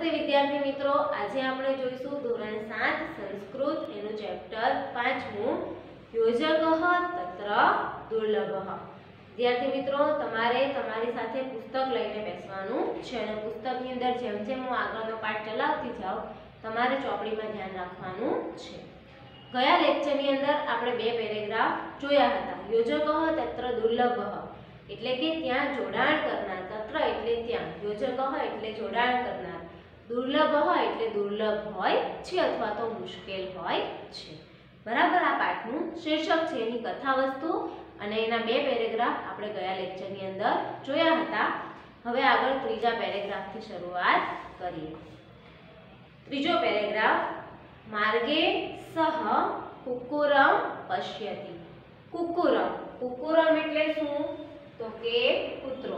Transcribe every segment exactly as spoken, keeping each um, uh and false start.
नमस्ते विद्यार्थी मित्रों, आज આપણે જોઈશું ધોરણ સાત સંસ્કૃત એનું ચેપ્ટર પાંચમું યોજકઃ તત્ર દુર્લભઃ। વિદ્યાર્થી મિત્રો, તમારે તમારી સાથે પુસ્તક લઈને બેસવાનું છે અને પુસ્તકની અંદર જેમ જેમ હું આગળનો પાઠ ચલાવતી જાઉં તમારે ચોપડીમાં ધ્યાન રાખવાનું છે। ગયા લેક્ચરની અંદર આપણે બે પેરેગ્રાફ જોયા હતા। યોજકઃ તત્ર દુર્લભઃ એટલે કે ત્યાં જોડાણ કરનાર, તત્ર એટલે ત્યાં, યોજકઃ એટલે જોડાણ કરનાર, દુર્લભઃ એટલે દુર્લભ હોય છે અથવા તો મુશ્કેલ હોય છે। બરાબર, આ પાઠનું શીર્ષક છે એની કથાવસ્તુ અને એના બે પેરેગ્રાફ આપણે ગયા લેક્ચરની અંદર જોયા હતા। હવે આગળ ત્રીજા પેરેગ્રાફથી શરૂઆત કરીએ। ત્રીજો પેરેગ્રાફ, માર્ગે સહ કુક્કુરમ પશ્યતિ। કુક્કુરમ, કુક્કુરમ એટલે શું? તો કે કૂતરો।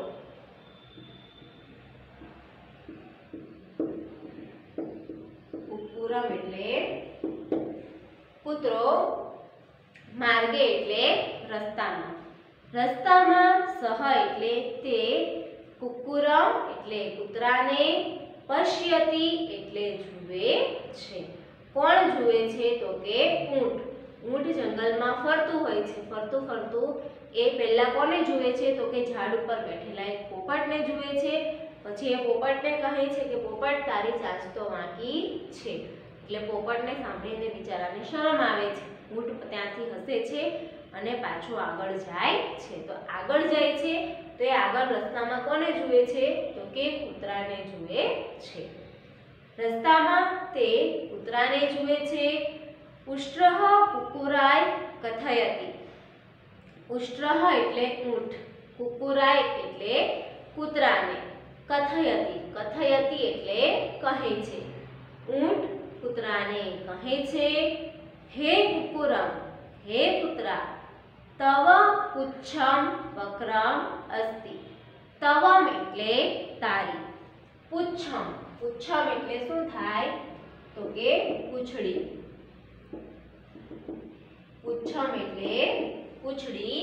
કુક્કુરમ એટલે કૂતરો, માર્ગે એટલે રસ્તામાં, રસ્તામાં, સહ એટલે તે, કુક્કુરમ એટલે કૂતરાને, પશ્યતિ એટલે જુએ છે। કોણ જુએ છે? તો કે ઊંટ। ઊંટ જંગલમાં ફરતું હોય છે, ફરતું ફરતું એ પહેલા કોને જુએ છે? તો કે ઝાડ ઉપર બેઠેલા એક પોપટને જુએ છે। પછી એ પોપટને કહે છે કે પોપટ, તારી ચાંચ તો વાંકી છે। એટલે પોપટને સાંભળીને બિચારાને શરમ આવે છે। ઊંટ ત્યાંથી હસે છે અને પાછો આગળ જાય છે। તો આગળ જાય છે તો એ આગળ રસ્તામાં કોને જુએ છે? તો કે કૂતરાને જુએ છે। રસ્તામાં તે કૂતરાને જુએ છે। ઉષ્ટ્રઃ કુક્કુરાય કથયતિ। ઉષ્ટ્રઃ એટલે ઊંટ, કુક્કુરાય એટલે કૂતરાને, કથયતિ, કથયતિ એટલે કહે છે। ઊંટ કૂતરાને કહે છે, હે કુક્કુરમ, હે કૂતરા, તવ પુચ્છમ વક્રમ અસ્તિ। તવમ એટલે તારી, પુચ્છમ, પુચ્છમ એટલે શું થાય? તો કે પૂંછડી, પુચ્છમ એટલે પૂંછડી,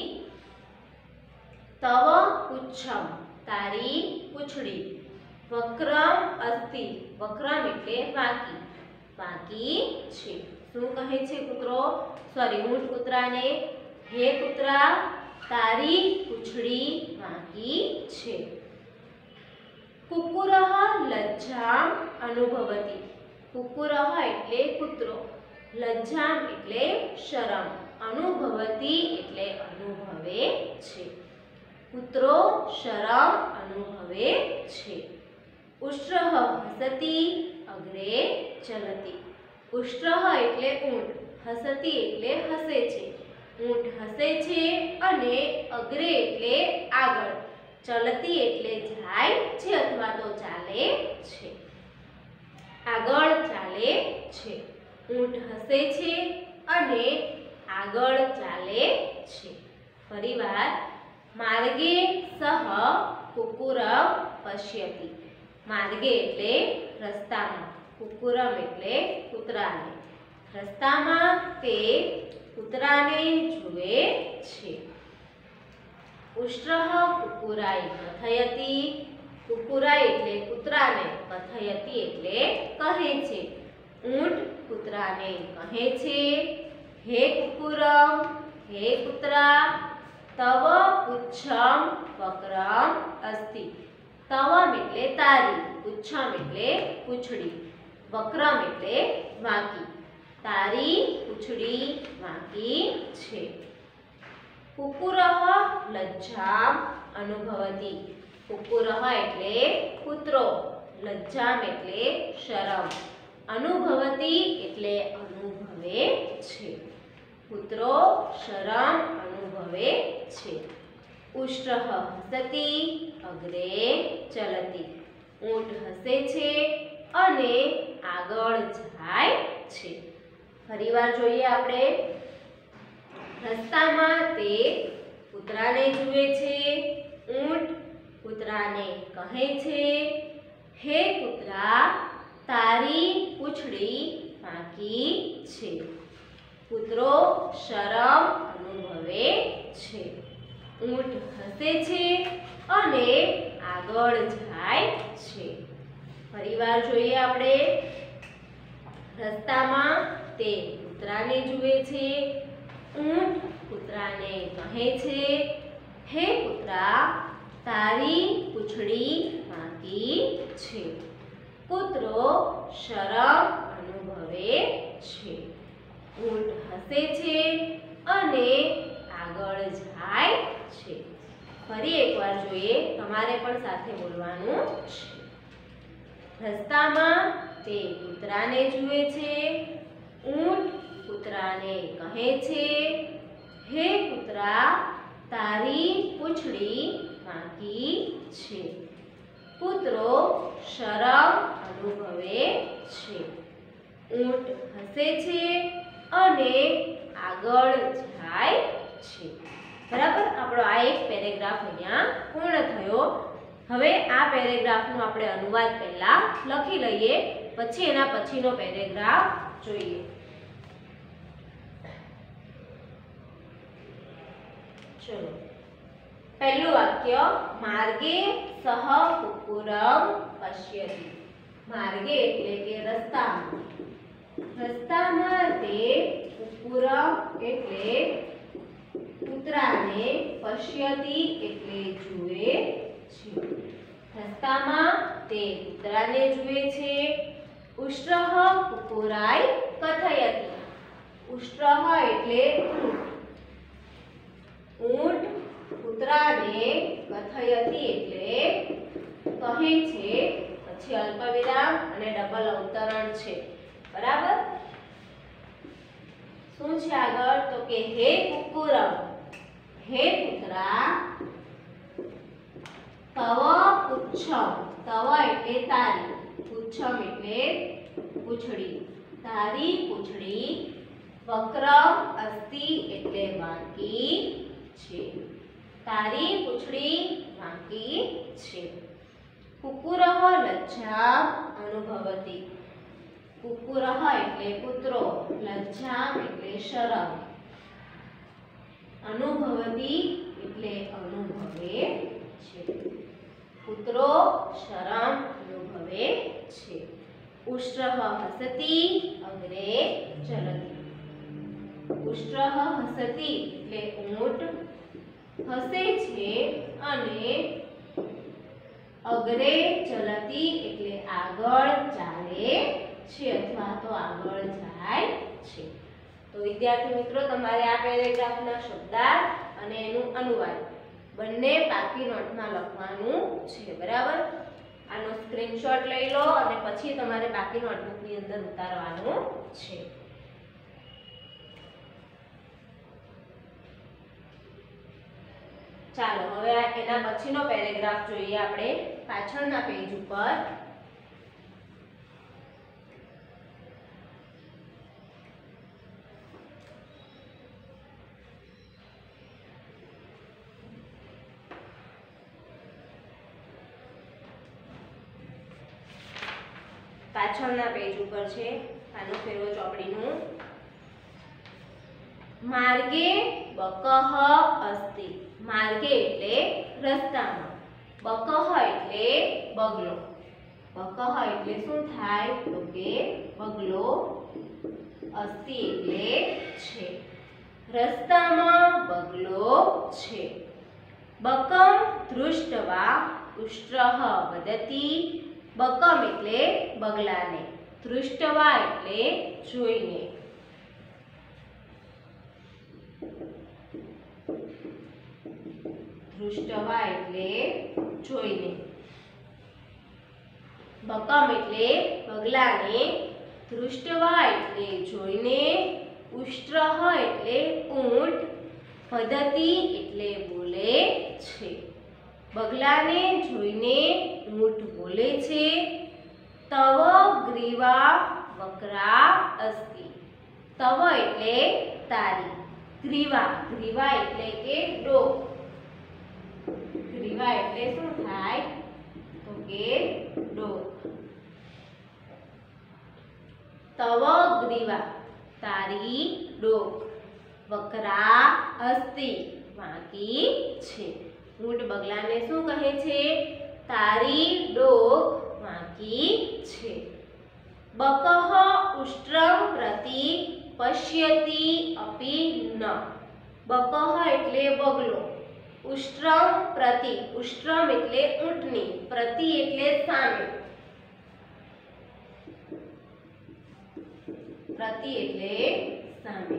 તવ પુચ્છમ તારી પૂંછડી, વક્રમ અસ્તિ, વક્રમ એટલે વાંકી, વાંકી છે। શું કહે છે કૂતરો? સોરી, ઊંટ કૂતરાને, હે કૂતરા, તારી પૂંછડી વાંકી છે। કુક્કુરઃ લજ્જામ અનુભવતિ। કુક્કુરઃ એટલે કૂતરો, લજ્જામ એટલે શરમ, અનુભવતિ એટલે અનુભવે છે। કૂતરો શરમ અનુભવે છે। ઉષ્ટ્રઃ હસતિ અગ્રે ચલતિ। ઉષ્ટ્રઃ એટલે ઊંટ, હસતિ એટલે હસે છે, ઊંટ હસે છે અને અગ્રે એટલે આગળ, ચલતિ એટલે જાય છે અથવા તો ચાલે છે, આગળ ચાલે છે। ઊંટ હસે છે અને આગળ ચાલે છે। ફરીવાર, માર્ગે સહ કુક્કુરમ પશ્યતિ। માર્ગે એટલે રસ્તામાં, કુક્કુરમ એટલે કૂતરાને, રસ્તામાં તે કૂતરાને જુએ છે। ઉષ્ટ્રઃ કુક્કુરાય કથયતિ। કુક્કુરાય એટલે કૂતરાને, કથયતિ એટલે કહે છે। ઊંટ કૂતરાને કહે છે, હે કુક્કુરમ, હે કૂતરા, તવ પુચ્છમ વક્રમ અસ્તિ। તવમ એટલે તારી, પુચ્છમ એટલે પૂંછડી, વક્રમ એટલે વાંકી, તારી પૂંછડી વાંકી છે। કુક્કુરઃ લજ્જામ અનુભવતિ। કુક્કુરઃ એટલે કૂતરો, લજ્જામ એટલે શરમ, અનુભવતિ એટલે અનુભવે છે, કૂતરો શરમ અનુભવે છે। ઉષ્ટ્રઃ હસતિ અગ્રે ચલતિ। ઊંટ હસે છે અને આગળ જાય છે। ફરીવાર જોઈએ આપણે, રસ્તામાં તે કૂતરાને જુએ છે। ઊંટ કૂતરાને કહે છે, હે કૂતરા, તારી પૂંછડી વાંકી છે। કૂતરો શરમ અનુભવે છે। ઊંટ હસે છે અને આગળ જાય છે। ફરી વાર જોઈએ આપણે. રસ્તામાં તે કૂતરાને જુએ છે. ઊંટ કૂતરાને કહે છે, હે કૂતરા, તારી પૂંછડી વાંકી છે. કૂતરો શરમ અનુભવે છે. ઊંટ હસે છે અને આગળ જાય છે. ફરી એકવાર જોઈએ, તમારે પણ સાથે બોલવાનું છે. રસ્તામાં તે કૂતરાને જુએ છે. ઊંટ કૂતરાને કહે છે, હે કૂતરા, તારી પૂંછડી વાંકી છે. કૂતરો શરમ અનુભવે છે. ઊંટ હસે છે અને આગળ જાય છે. બરાબર, આપણો આ એક પેરેગ્રાફ અહીંયા પૂર્ણ થયો. હવે આ પેરેગ્રાફનો આપણે અનુવાદ પહેલા લખી લઈએ, પછી એના પછીનો પેરેગ્રાફ જોઈએ. ચલો, પહેલું વાક્ય, માર્ગે સહ કુક્કુરમ પશ્યતિ. માર્ગે એટલે કે રસ્તામાં. રસ્તામાં તે કુક્કુરમ એટલે કૂતરાને પશ્યતિ એટલે જુએ છે. રસ્તામાં તે કૂતરાને જુએ છે. ઉષ્ટ્રઃ કુક્કુરાય કથયતિ. ઉષ્ટ્રઃ એટલે ઊંટ કૂતરાને કથયતિ એટલે કહે છે. પછી અલ્પવિરામ અને ડબલ અવતરણ છે. બરાબર, શું છે આગળ? તો કે હે કુક્કુરમ, હે કૂતરા, તવ પુચ્છમ. તવ એટલે તારી, પુચ્છમ એટલે પૂંછડી, તારી પૂંછડી વક્રમ અસ્તિ એટલે વાંકી છે. તારી પૂંછડી વાંકી છે. કુક્કુરઃ લજ્જામ અનુભવતિ. કુક્કુરઃ એટલે કૂતરો, લજ્જામ એટલે શરમ, અનુભવતિ એટલે અનુભવે છે. કૂતરો શરમ અનુભવે છે. ઉષ્ટ્રઃ હસતિ અગ્રે ચલતિ. ઉષ્ટ્રઃ હસતિ એટલે ઊંટ હસે છે અને અગ્રે ચલતિ એટલે આગળ ચાલે છે અથવા તો આગળ જાય છે. તો વિદ્યાર્થી મિત્રો, તમારે આ પેરેગ્રાફના શબ્દાર્થ અને એનું અનુવાદ બંને પાકી નોટમાં લખવાનું છે. બરાબર, આનો સ્ક્રીનશોટ લઈ લો અને પછી તમારે બાકી નોટબુકની અંદર ઉતારવાનું છે. ચાલો, હવે એના પછીનો પેરેગ્રાફ જોઈએ આપણે પાછળના પેજ ઉપર. પાછળના પેજ ઉપર છે, પાનો ફેરવો ચોપડીનું. માર્ગે બકઃ અસ્તિ. માર્ગે એટલે રસ્તામાં, બકઃ એટલે બગલો. બકઃ એટલે શું થાય? તો કે બગલો. અસ્તિ એટલે છે. રસ્તામાં બગલો છે. બકમ દૃષ્ટવા ઉષ્ટ્રઃ વદતિ. બકમ એટલે બગલાને, દૃષ્ટવા એટલે જોઈને. દૃષ્ટવા એટલે જોઈને. બકમ એટલે બગલાને, દૃષ્ટવા એટલે જોઈને, ઉષ્ટ્રઃ એટલે ઊંટ, વદતિ એટલે બોલે છે. બગલાને જોઈને ઊંટ બોલે છે. તવ ગ્રીવા વક્રા અસ્તિ. તવ એટલે તારી, ગ્રીવા, ગ્રીવા એટલે કે ડોક. ગ્રીવા એટલે શું થાય? તો કે ડોક. તવ ગ્રીવા તારી ડોક, વક્રા અસ્તિ વાંકી છે. ઊંટ બગલાને શું કહે છે? તારી ડોક વાંકી बकः उष्ट्रं प्रति पश्यति अपि न। बकः एटले बगलो, उष्ट्रम प्रति, उष्ट्रम एटले ऊंटनी, प्रति एटले सामे, प्रति एटले सामे।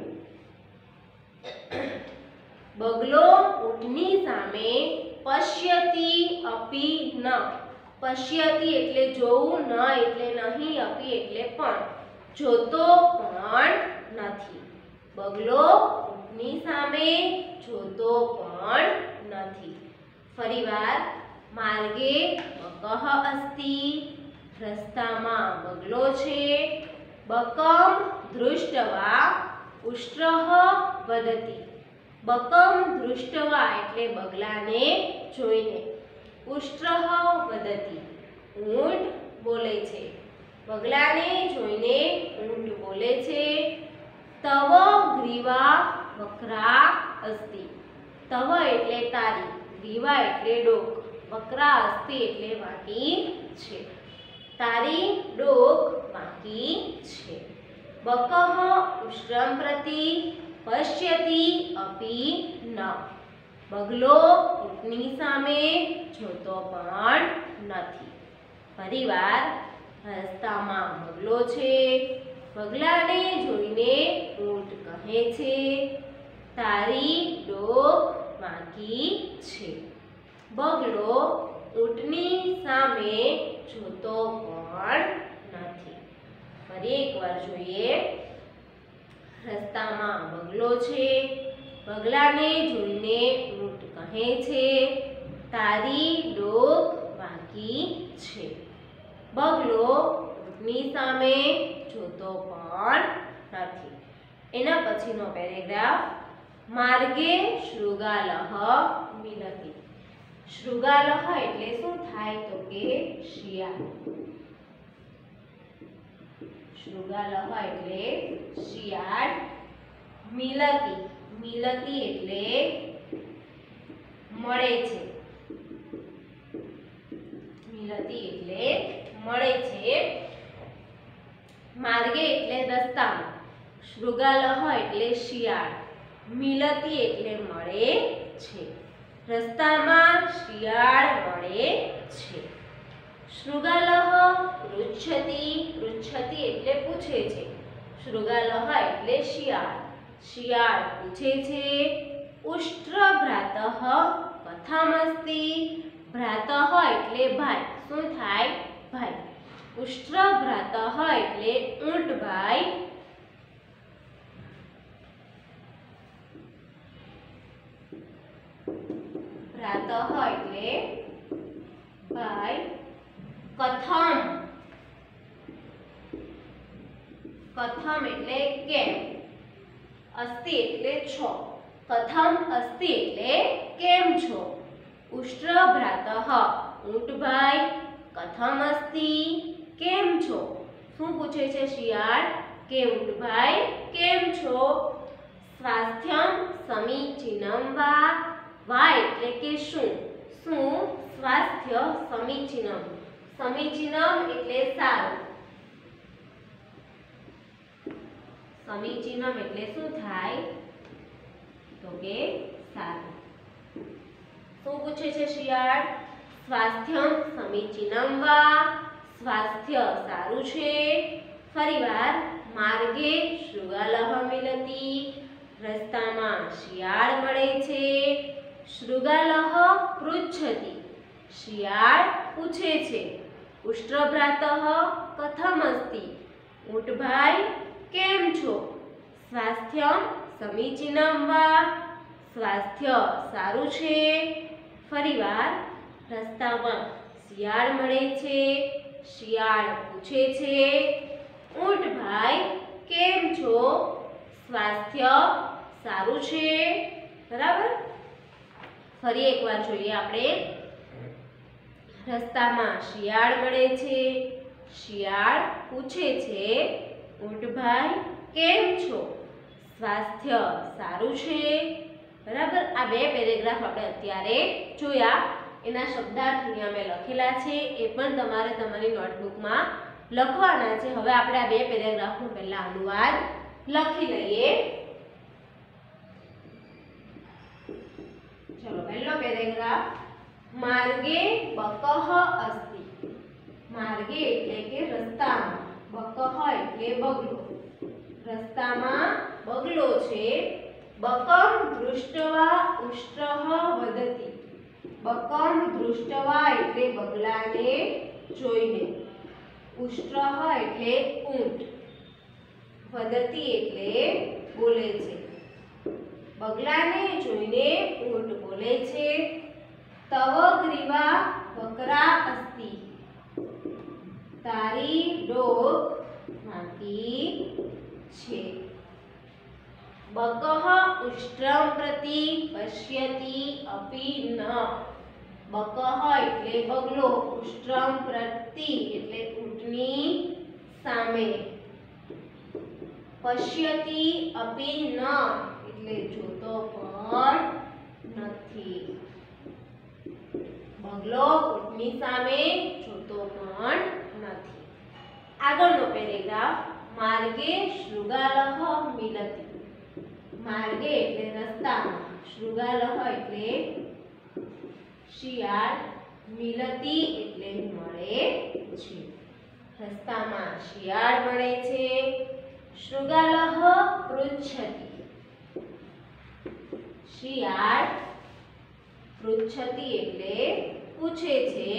बगलो ऊंटनी सामे पश्यति अपि न। पश्यति एटले जोवुं, न एटले नहीं, अपि एटले पण, जोतो पण नथी। बगलो ऊंटनी सामे जोतो पण नथी। फरीवार मार्गे बकः अस्ति, रस्तामां बगलो छे। बकं दृष्ट्वा उष्ट्रः वदति। बकं दृष्ट्वा एटले बगलाने जोईने, उष्ट्रः वदति ऊंट बोले छे। बगलाने जोईने ऊंट बोले छे। तव ग्रीवा वक्रा अस्ति। तव एटले तारी, ग्रीवा एटले डोक, वक्रा अस्ति एटले वाकी छे। तारी डोक वाकी छे। बकः उष्ट्रं प्रति पश्यति अपि न। बगलो ऊंटनी सामे जोतो पण नथी। फरीवार रस्तामां बगलो छे। बगलाने जोईने ऊंट कहे छे, तारी डोक वाकी छे। बगलो ऊंटनी सामे जोतो पण नथी। फरी एकवार जोईए। रस्तामां बगलो छे। बगलाने जोईने ऊंट कहे छे, तारी डोक वाकी छे। बगलो ऊंटनी सामे जोतो पण नथी। एना पछीनो पेरेग्राफ, मार्गे शृगालः मिलति। शृगालः एटले शुं थाय तो के शियाळ। शृगालः एटले शियाळ। मिलति, मिलति एटले मळे छे। मिलति एटले मळे छे। मार्गे एटले रस्तामां, शृगालः एटले शियाळ, मिलति एटले मळे छे। रस्तामां शियाळ मळे छे। शृगालः पृच्छति, पृच्छति एटले पूछे छे। शृगालः एटले शियाळ, शियाळ पूछे छे। उष्ट्रभ्रातः कथमस्ति। भ्रातः एटले भाई, शुं थाय भाई। उष्ट्रभ्रातः एटले ऊंट भाई। भ्रातः एटले भाई। कथम, कथम एटले केम। अस्ति एटले छो। कथम अस्ति एटले केम छो। उष्ट्रभ्रातः ऊंट भाई। कथम अस्ति केम छो। शुं पूछे छे शियाळ के ऊंट भाई केम छो। स्वास्थ्यम समीचीनं वा। वा एटले के शुं। शुं स्वास्थ्य समीचीनं। समीचीनं एटले साરું। समीचीनं एटले शुं थाय तो के साરું। शुं पूछे छे शियाळ। स्वास्थ्यम समीचीनं वा। स्वास्थ्य साરું छे। फरीवार मार्गे शृगालः मिलति। रस्तामां शियाळ मळे छे। शृगालः पृच्छति, शियाळ पूछे छे। उष्ट्रभ्रातः कथमस्ति। ऊंट भाई केम छो। स्वास्थ्यम समीचीनं वा। स्वास्थ्य साરું छे। फरीवार रस्तामां शियाळ मळे छे। शियाळ पूछे छे। ऊंट भाई केम छो। स्वास्थ्य साરું छे। बराबर। फरी एकवार જોઈએ આપણે। રસ્તામાં શિયાળ મળે છે। શિયાળ પૂછે છે ઊંટ ભાઈ કેમ છો। સ્વાસ્થ્ય સારું છે। બરાબર। આ બે પેરેગ્રાફ આપણે અત્યારે જોયા। એના શબ્દાર્થ અહીંયા મેં લખેલા છે, એ પણ તમારે તમારી નોટબુકમાં લખવાના છે। હવે આપણે આ બે પેરેગ્રાફનો પહેલા અનુવાદ લખી લઈએ। ચલો પહેલો પેરેગ્રાફ, માર્ગે બકહ અસ્તિ। માર્ગે એટલે કે રસ્તામાં, બકહ એટલે બગલો, રસ્તામાં બગલો છે। બકમ દૃષ્ટવા ઉષ્ટ્રહ વદતિ। બકમ દૃષ્ટવા એટલે બગલાને જોઈને, ઉષ્ટ્રહ એટલે ઊંટ, વદતિ એટલે બોલે છે। બગલાને જોઈને ઊંટ બોલે છે। તવ ગ્રીવા વક્રા અસ્તિ। તારી ડોક વાંકી છે। બકહ ઉષ્ટ્રમ પ્રતિ પશ્યતિ અપિ ન। બકહ એટલે બગલો, ઉષ્ટ્રમ પ્રતિ એટલે ઊંટની સામે, પશ્યતિ અપિ ન એટલે જોતો પણ નથી। બગલો ઊંટની સામે જોતો પણ નથી। આગળનો પેરેગ્રાફ, માર્ગે શૃગાલહ મિલતિ। માર્ગે એટલે રસ્તામાં, શૃગાલહ એટલે શિયાળ, મિલતિ એટલે મળે છે। રસ્તામાં શિયાળ મળે છે। શૃગાલહ પૃચ્છતિ। શિયાળ પૃચ્છતિ એટલે પૂછે છે।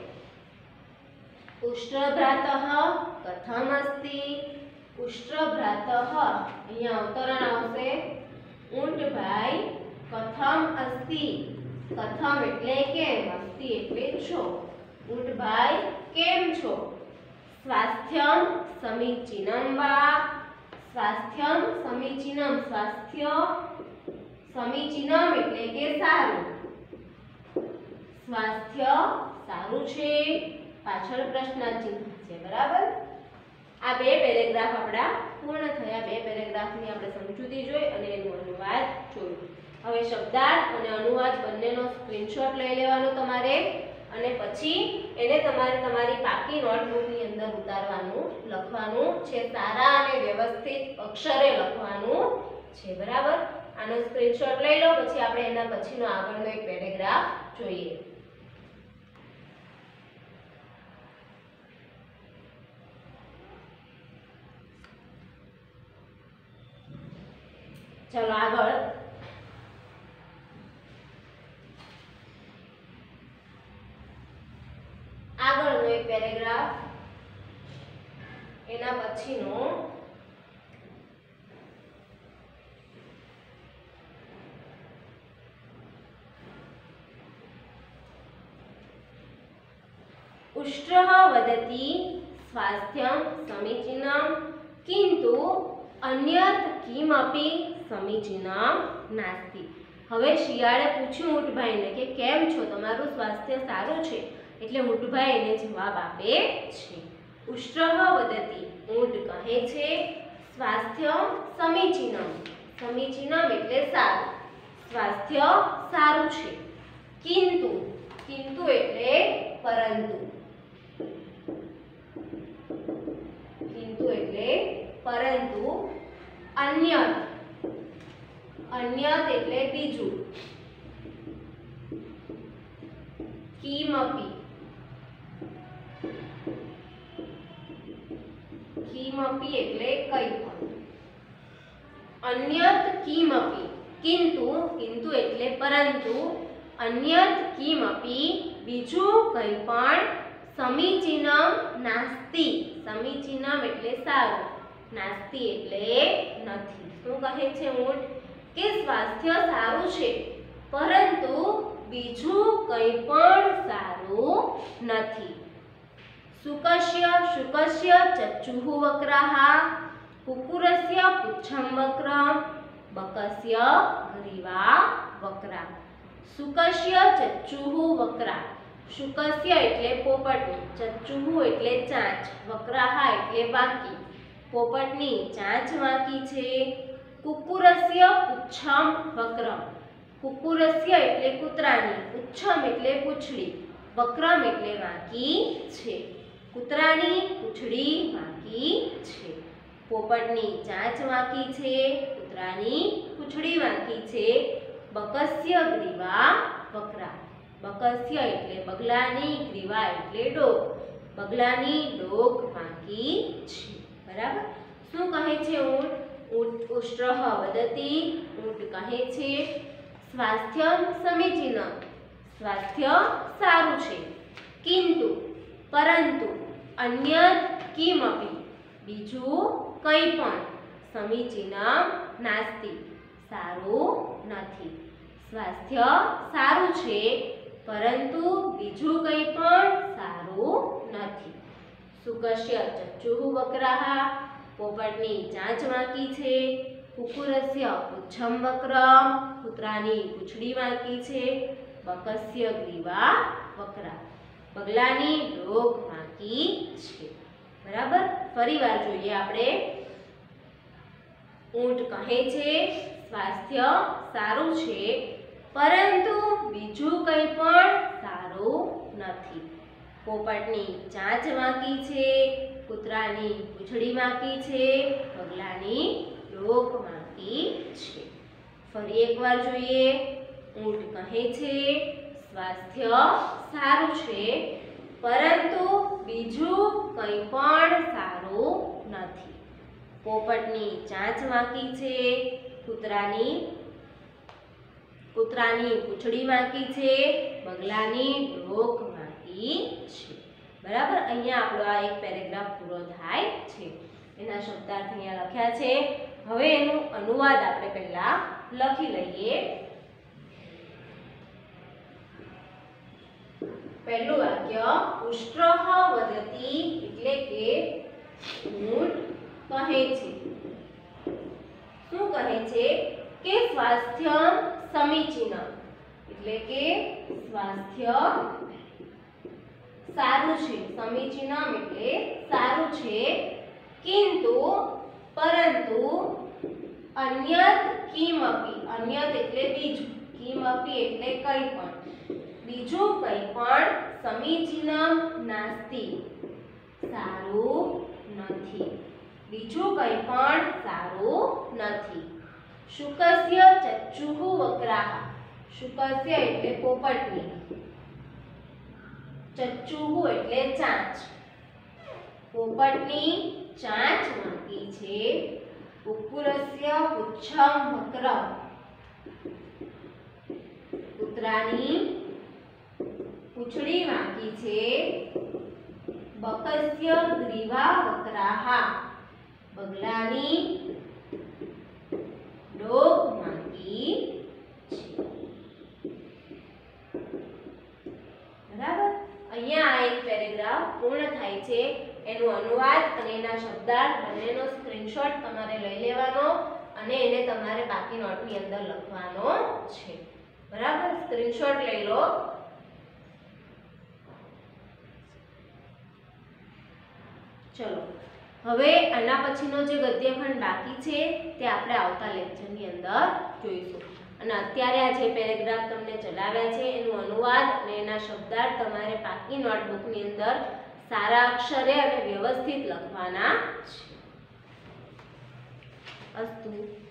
ઉષ્ટ્રભ્રાતઃ કથમ અસ્તિ। ઉષ્ટ્રભ્રાતઃ અહીંયા અવતરણ આવશે। ઊંટભાઈ કથમ અસ્તિ। કથમ એટલે કેમ, અસ્તિ એટલે છો। ઊંટભાઈ કેમ છો। સ્વાસ્થ્યમ સમીચીનમ વા। સ્વાસ્થ્યમ સમીચીનમ, સ્વાસ્થ્ય સમીચીનમ એટલે કે સારું, સ્વાસ્થ્ય સારું છે, પાછળ પ્રશ્ન ચિહ્ન છે, બરાબર। આ બે પેરેગ્રાફ આપણા પૂર્ણ થયા। બે પેરેગ્રાફની આપણે સમજૂતી જોઈ અને એનો અનુવાદ જોયું। હવે શબ્દાર્થ અને અનુવાદ બંનેનો સ્ક્રીનશોટ લઈ લેવાનો તમારે, અને પછી એને તમારે તમારી પાકી નોટબુકની અંદર ઉતારવાનું, લખવાનું છે। સારા અને વ્યવસ્થિત અક્ષરે લખવાનું છે, બરાબર। આનો સ્ક્રીનશોટ લઈ લો, પછી આપણે એના પછીનો આગળનો એક પેરેગ્રાફ જોઈએ। चलो આગળ, આગળનો એક પેરેગ્રાફ, એના પછીનો उष्ट्रः वदति स्वास्थ्यं समीचीनं किन्तु अन्यत् किमपि समीचीनं नास्ति। હવે શિયાળે પૂછ્યું ઊંટભાઈને કે કેમ છો, તમારું સ્વાસ્થ્ય સારું છે, એટલે ઊંટભાઈ એને જવાબ આપે છે। ઉષ્ટ્રઃ વદતિ ઊંટ કહે છે। સ્વાસ્થ્ય સમીચીનમ, સમીચીનમ એટલે સારું, સ્વાસ્થ્ય સારું છે। કિંતુ, કિંતુ એટલે પરંતુ, કિંતુ એટલે પરંતુ, અન્યત, અન્યત એટલે બીજું, કિમપી, કિમપી એટલે કંઈ પણ, અન્યત કિમપી, કિંતુ, કિંતુ એટલે પરંતુ, અન્યત કિમપી બીજું કંઈ પણ, સમીચીનમ નાસ્તિ, સમીચીનમ એટલે સારું, નાસ્તિ એટલે નથી। શું કહે છે ઊંટ કે સ્વાસ્થ્ય સારું છે, પરંતુ બીજું કંઈ પણ સારું નથી। શુકસ્ય શુકસ્ય ચક્ષુઃ વક્રાः, कुक्कुरस्य पुच्छं वक्रं, बकस्य ग्रीवा वक्रा। शुकस्य चक्षुः वक्रा, शुकस्य એટલે પોપટની, ચક્ષુઃ એટલે ચાંચ, વક્રાહ એટલે વાંકી, પોપટની ચાંચ વાંકી છે। कुक्कुरस्य पुच्छं वक्रम, कुक्कुरस्य એટલે કૂતરાની, પુચ્છમ એટલે પૂંછડી, વક્રમ એટલે વાંકી છે। કૂતરાની પૂંછડી વાંકી છે. પોપટની ચાંચ વાંકી છે, કૂતરાની પૂંછડી વાંકી છે. બકસ્ય ગ્રીવા વક્રા. બકસ્ય એટલે બગલાની, ગ્રીવા એટલે ડોક. બગલાની ડોક વાંકી છે. બરાબર. શું કહે છે ઊંટ? ઊંટ ઉષ્ટ્રહ વદતી. ઊંટ કહે છે સ્વાસ્થ્યમ સમીચીનમ. સ્વાસ્થ્ય સારું છે. કિંતુ પરંતુ અન્યત કિમપી બીજું કંઈ પણ સમીચીનમ નાસ્તિ સારું નથી. સ્વાસ્થ્ય સારું છે પરંતુ બીજું કંઈ પણ સારું નથી. શુકસ્ય ચક્ષુઃ વક્રઃ. પોપટની ચાંચ વાંકી છે. કુકુરસ્ય પુચ્છમ વક્રમ. કૂતરાની પૂંછડી વાંકી છે. બકસ્ય ગ્રીવા વક્રા. બગલાની ડોક વાંકી છે. બરાબર. ફરીવાર જોઈએ આપણે. ઊંટ કહે છે સ્વાસ્થ્ય સારું છે પરંતુ બીજું કંઈ પણ સારું નથી. પોપટની ચાંચ વાંકી છે. કૂતરાની પૂંછડી વાંકી છે. બગલાની ડોક વાંકી છે. ફરી એકવાર જોઈએ. ઊંટ કહે છે સ્વાસ્થ્ય સારું છે પરંતુ બીજું કંઈ પણ સારું નથી. પોપટની ચાંચ વાંકી છે. કૂતરાની કૂતરાની પૂંછડી વાંકી છે. બગલાની ડોક વાંકી છે. બરાબર. અહીંયા આપણો આ એક પેરેગ્રાફ પૂરો થાય છે. એના શબ્દાર્થ અહીંયા લખ્યા છે. હવે એનું અનુવાદ આપણે પહેલા લખી લઈએ. પહેલું વાક્ય ઉષ્ટ્રહ વદતી એટલે કે ઊંટ કહે છે. શું કહે છે કે સ્વાસ્થ્ય સમીચીનમ એટલે કે સ્વાસ્થ્ય સારું છે. સમીચીનમ એટલે સારું છે. કિંતુ પરંતુ અન્યત કિમપી. અન્યત એટલે બીજું. કિમપી એટલે કંઈ પણ. બીજું કંઈ પણ સમીચીનમ નાસ્તિ સારું નથી. બીજું કંઈ પણ સારું નથી. શુકસ્ય ચક્ષુઃ વક્રાઃ. શુકસ્ય એટલે પોપટની. ચક્ષુઃ એટલે ચાંચ. પોપટની ચાંચ વાંકી છે. કુક્કુરસ્ય પુચ્છમ વક્રમ. કૂતરાની પૂંછડી વાંકી છે. બકસ્ય ગ્રીવા વક્રાઃ. બગલાની ડોક વાંકી છે. બરાબર. અહીંયા આ એક પેરેગ્રાફ પૂર્ણ થાય છે. એનું અનુવાદ અને એના શબ્દાર્થ બંનેનો સ્ક્રીનશોટ તમારે લઈ લેવાનો અને એને તમારે બાકી નોટની અંદર લખવાનો છે. બરાબર. સ્ક્રીનશોટ લઈ લો. ચલો હવે આના પછીનો જે ગદ્યખંડ બાકી છે તે આપણે આવતા લેક્ચરની અંદર જોઈશું. અને અત્યારે આ જે પેરેગ્રાફ તમને ચલાવ્યા છે એનું અનુવાદ અને એના શબ્દાર્થ તમારે બાકી નોટબુકની અંદર સારા અક્ષરે અને વ્યવસ્થિત લખવાના છે. અસ્તુ.